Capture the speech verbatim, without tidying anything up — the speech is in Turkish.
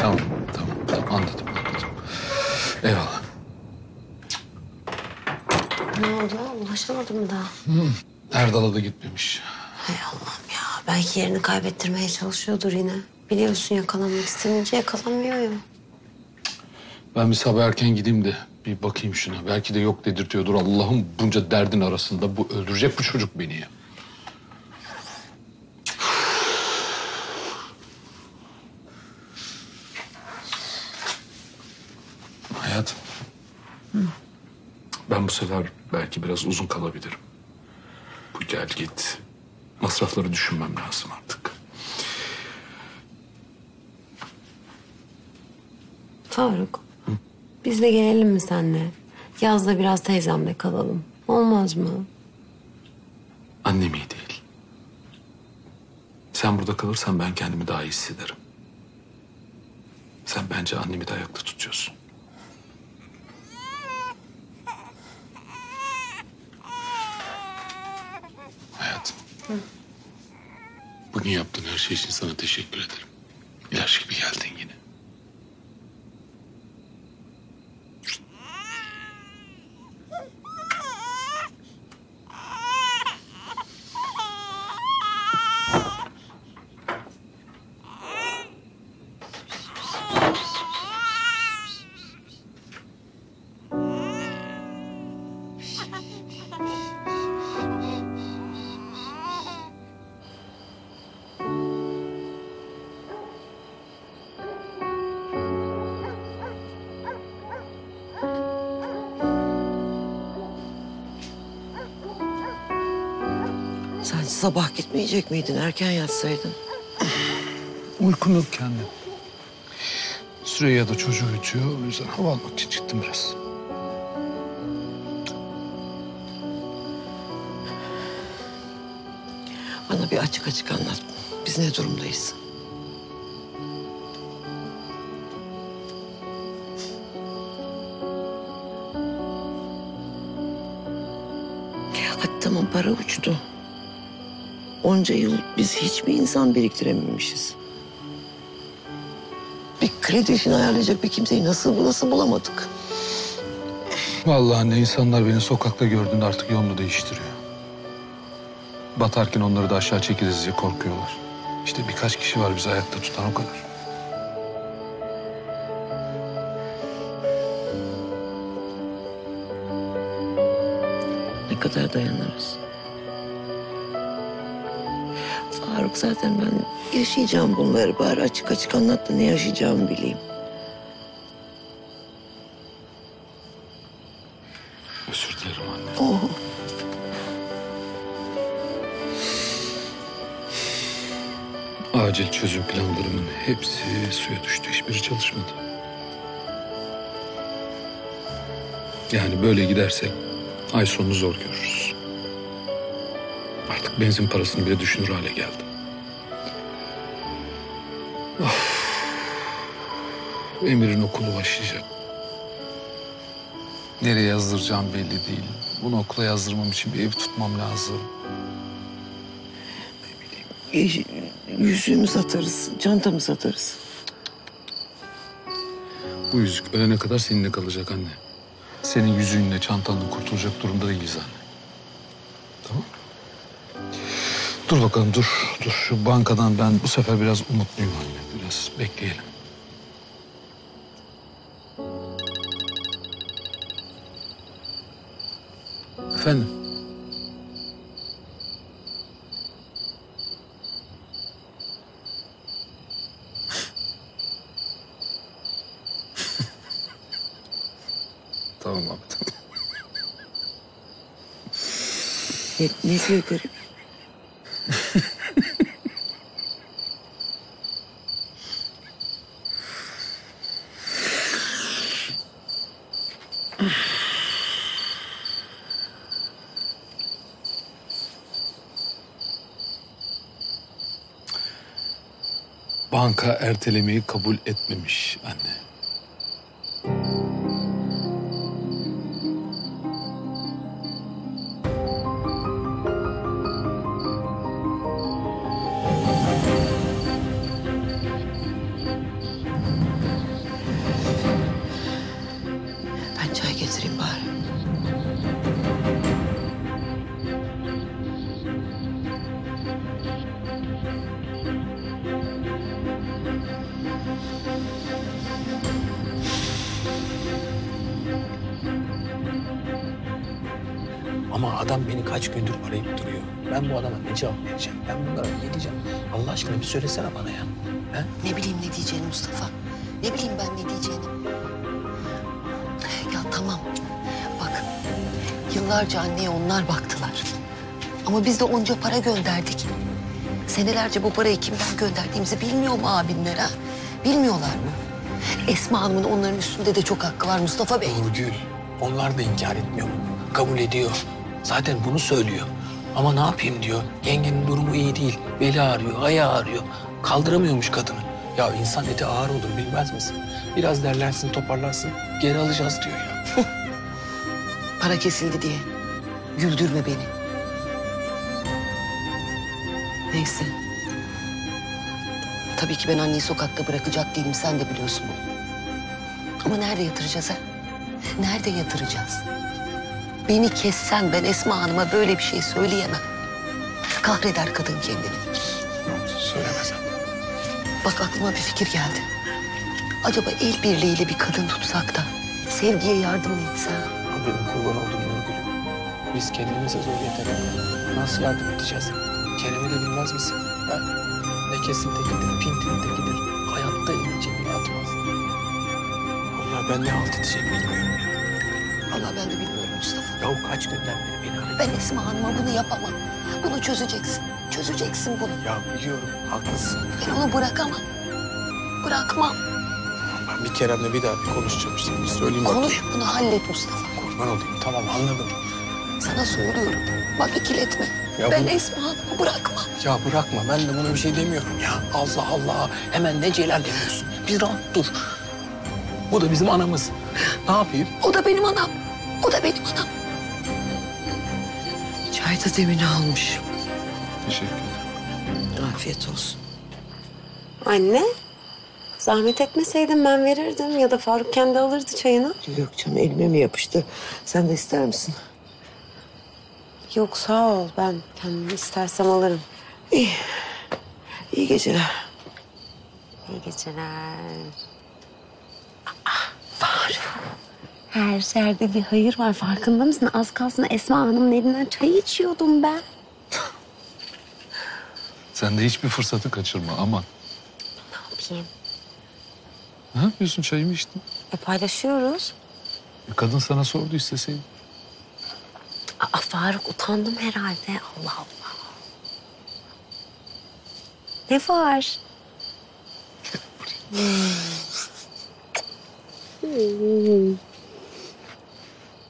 Tamam, tamam, tamam. Anladım, anladım. Eyvallah. Ne oldu? Ulaşamadım mı daha? Hı. Erdal'a da gitmemiş. Hay Allah'ım ya. Belki yerini kaybettirmeye çalışıyordur yine. Biliyorsun yakalanmak istenince yakalanmıyor ya. Ben bir sabah erken gideyim de bir bakayım şuna. Belki de yok dedirtiyordur. Allah'ım bunca derdin arasında bu öldürecek bu çocuk beni ya. Hayatım. Hı. Ben bu sefer belki biraz uzun kalabilirim. Bu gel git. Masrafları düşünmem lazım artık. Faruk. Hı? Biz de gelelim mi seninle? Yazda biraz teyzemle kalalım. Olmaz mı? Annem iyi değil. Sen burada kalırsan ben kendimi daha iyi hissederim. Sen bence annemi de ayakta tutuyorsun. Hayatım. Hı. Bugün yaptığın her şey için sana teşekkür ederim. İlaç gibi geldin yine. Sen sabah gitmeyecek miydin? Erken yatsaydın. Uykum yok kendi. Süreyya da çocuğu ütüyor. O yüzden hava almak için çıktım biraz. Bana bir açık açık anlat. Biz ne durumdayız? Hadi tamam, para uçtu. Onca yıl biz hiç mi insan biriktirememişiz? Bir kredi işini ayarlayacak bir kimseyi nasıl nasıl bulamadık? Vallahi anne, insanlar beni sokakta gördüğünde artık yolunu değiştiriyor. Batarken onları da aşağı çekeriz diye korkuyorlar. İşte birkaç kişi var bizi ayakta tutan, o kadar. Ne kadar dayanırız? Faruk, zaten ben yaşayacağım bunları. Bari açık açık anlat da ne yaşayacağımı bileyim. Özür dilerim anne. Oh. Acil çözüm planlarımın hepsi suya düştü. Hiçbiri çalışmadı. Yani böyle gidersek ay sonunu zor görürüz. Artık benzin parasını bile düşünür hale geldim. Of. Emir'in okulu başlayacak. Nereye yazdıracağım belli değil. Bunu okula yazdırmam için bir ev tutmam lazım. E, yüzüğümü satarız, çantamı satarız. Bu yüzük ölene kadar seninle kalacak anne. Senin yüzüğünle çantanla kurtulacak durumda değiliz anne. Tamam. Dur bakalım, dur. Dur, şu bankadan ben bu sefer biraz umutluyum anne. Biraz bekleyelim. Efendim? Tamam abi, tamam. Ne, ne diyor garip? Banka ertelemeyi kabul etmemiş anne. getireyim bari. Ama adam beni kaç gündür arayıp duruyor. Ben bu adama ne cevap vereceğim? Ben bunlara ne diyeceğim? Allah aşkına bir söylesene bana ya. He? Ne bileyim ne diyeceğini Mustafa. Ne bileyim ben ne diyeceğini. Ya tamam. Bak yıllarca anneye onlar baktılar. Ama biz de onca para gönderdik. Senelerce bu parayı kimden gönderdiğimizi bilmiyor mu abinler ha? Bilmiyorlar mı? Esma Hanım'ın onların üstünde de çok hakkı var Mustafa Bey. Nurgül, onlar da inkar etmiyor. Kabul ediyor. Zaten bunu söylüyor. Ama ne yapayım diyor. Yengenin durumu iyi değil. Beli ağrıyor, ayağı ağrıyor. Kaldıramıyormuş kadını. Ya insan eti ağır olur bilmez misin? Biraz derlensin, toparlansın. Geri alacağız diyor ya. Para kesildi diye. Güldürme beni. Neyse. Tabii ki ben anneyi sokakta bırakacak değilim. Sen de biliyorsun bunu. Ama nerede yatıracağız ha? Nerede yatıracağız? Beni kessen ben Esma Hanım'a böyle bir şey söyleyemem. Kahreder kadın kendini. Söylemesen. Bak aklıma bir fikir geldi. Acaba el birliğiyle bir kadın tutsak da Sevgi'ye yardım mı etse? Benim kurban olduğum Nurgül'üm. Biz kendimize zor yeter. Nasıl yardım edeceğiz? Kerem'i de bilmez misin? Ha? Ne kesin tekidir, pintin tekidir. Hayatta elini cebine atmaz. Vallahi ben ne halt edeceğimi bilmiyorum ya. Vallahi ben de bilmiyorum Mustafa. Ya kaç günden beri beni arıyor. Ben Esma Hanım'a bunu yapamam. Bunu çözeceksin. Çözeceksin bunu. Ya biliyorum, haklısın. Ben onu bırakamam. Bırakmam. Ben bir Kerem'le bir daha bir konuşacağım işte. Bir söyleyeyim bakayım. Konuş bunu hallet Mustafa. Kurban olayım. Tamam anladım. Sana söylüyorum. Bak ikiletme. Ya ben bu- Esma Hanım'ı bırakmam. Ya bırakma. Ben de buna bir şey demiyorum ya. Allah Allah. Hemen ne celal demiyorsun. Bir rahat dur. Bu da bizim anamız. Ne yapayım? O da benim anam. O da benim anam. Çay da demini almış. Teşekkür ederim. Afiyet olsun. Anne, zahmet etmeseydin ben verirdim ya da Faruk kendi alırdı çayını. Yok canım elime mi yapıştı? Sen de ister misin? Yok sağ ol, ben kendim istersem alırım. İyi. İyi geceler. İyi geceler. Faruk. Her yerde bir hayır var, farkında mısın? Az kalsın Esma Hanım'ın elinden çay içiyordum ben. Sen de hiçbir fırsatı kaçırma aman. Ne yapayım? Ne yapıyorsun, çayımı içtin? E paylaşıyoruz. E, kadın sana sordu isteseydin. Aa, Faruk utandım herhalde. Allah Allah. Ne var? Hmm.